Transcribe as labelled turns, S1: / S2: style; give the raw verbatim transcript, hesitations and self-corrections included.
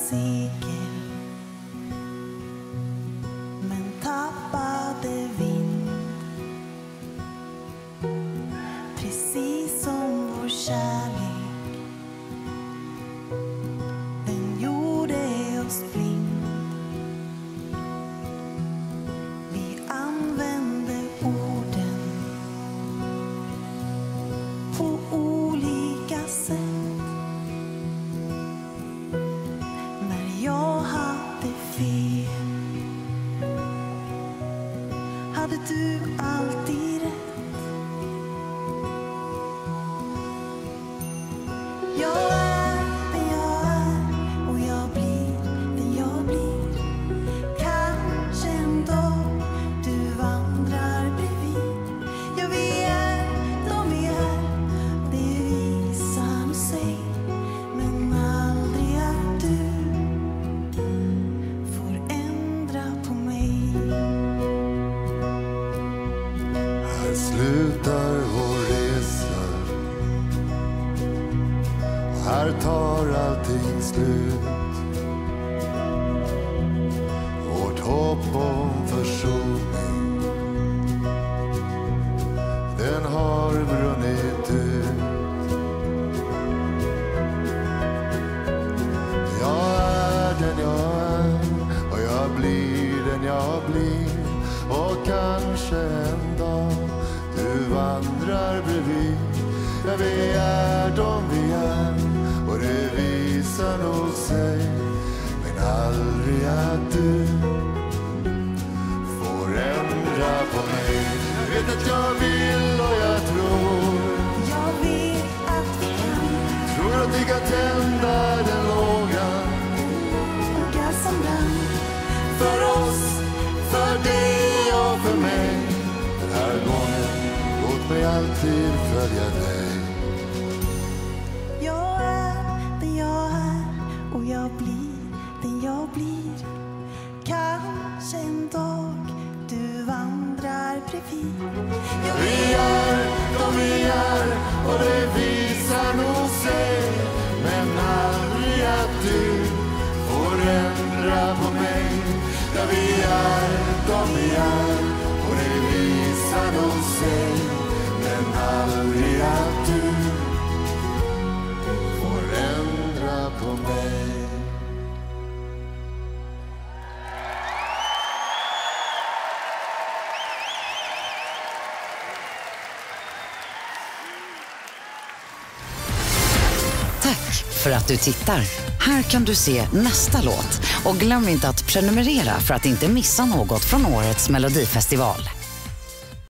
S1: seger, men tappade vind. Precis som vår kärlek, den gjorde oss blind. Vi använde orden på olika sätt. När jag hade fel hade du alltid rätt. Jag är den jag är och jag blir den jag blir. Kanske en dag du vandrar bredvid. Ja, vi är de vi är, det visar nog sig. Men aldrig att du får ändra på mig.
S2: Här slutar vår resa, och här tar allting slut. Vårt hopp om försoning, den har brunnit ut. Jag är den jag är och jag blir den jag blir. Och kanske en dag du vandrar bredvid. Ja, vi är de vi är och det visar nog sig. Men aldrig att du får ändra på mig. Jag vet att jag vill och jag tror.
S1: Jag vet att vi kan,
S2: Tror att vi kan tända den lågan
S1: låga som brann.
S2: för oss, för dig och för mig. Den här gången, låt mig alltid följa dig.
S1: Jag är den jag är och jag blir den jag blir. Kanske en dag du vandrar bredvid. Jag
S2: Vi är de vi är och det visar nog sig. Men aldrig att du får ändra på mig. Ja, vi är de vi är och det visar nog sig. Men aldrig att du får ändra på mig.
S3: Tack för att du tittar. Här kan du se nästa låt. Och glöm inte att prenumerera för att inte missa något från årets Melodifestival.